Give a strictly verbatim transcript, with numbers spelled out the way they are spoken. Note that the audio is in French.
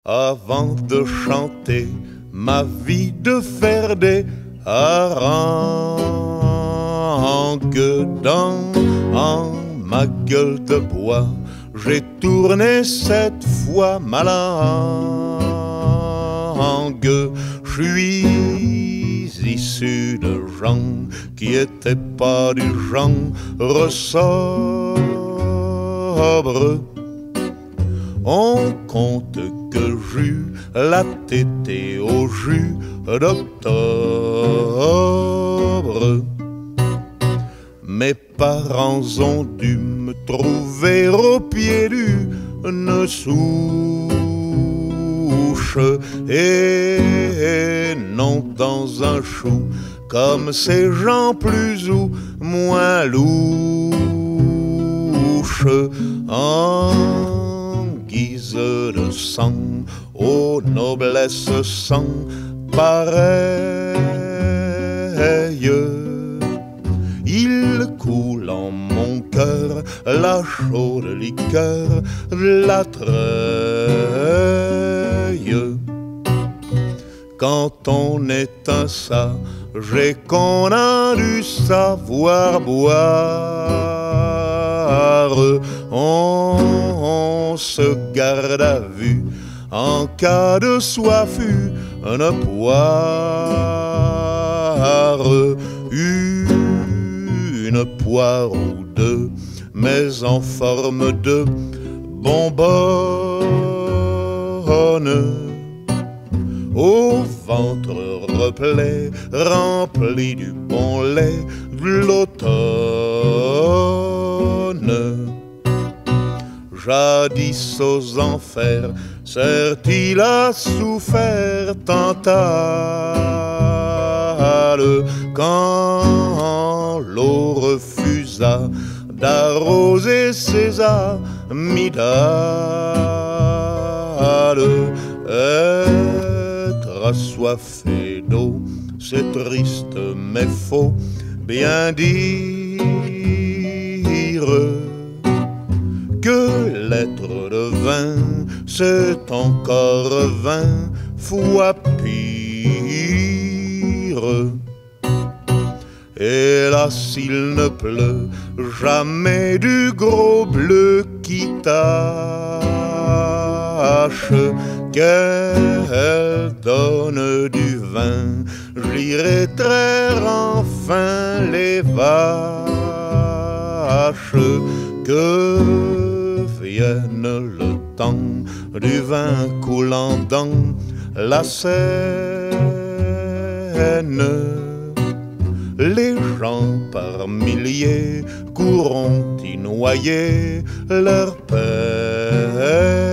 avant de chanter ma vie, de faire des harangues dans en ma gueule de bois. J'ai tourné cette fois ma langue. Je suis issu de gens qui étaient pas du genre sobre. On compte que j'eus la tétée au jus d'octobre. Mes parents ont dû me trouver au pied d'une souche et non dans un chou, comme ces gens plus ou moins louches. En guise de sang, aux noblesses sans pareilles, il coule en mon cœur la chaude liqueur de la Treuille. Quand on est un sage et qu'on a dû savoir boire, on, on se garde à vue en cas de soif, une poire, une poire ou deux, mais en forme de bonbonne, au ventre replet, rempli du bon lait de l'automne. Jadis aux enfers, certes il a souffert Tantale, quand l'eau refusa d'arroser ses amygdales. Être assoiffé d'eau, c'est triste mais faut bien dire que l'être de vin, c'est encore vingt fois pire. Et là, s'il ne pleut jamais du gros bleu qui tâche, qu'elle donne du vin, j'irai traire enfin les vaches. Que vienne le temps du vin coulant dans la Seine. Les gens par milliers courront y noyer leur peine.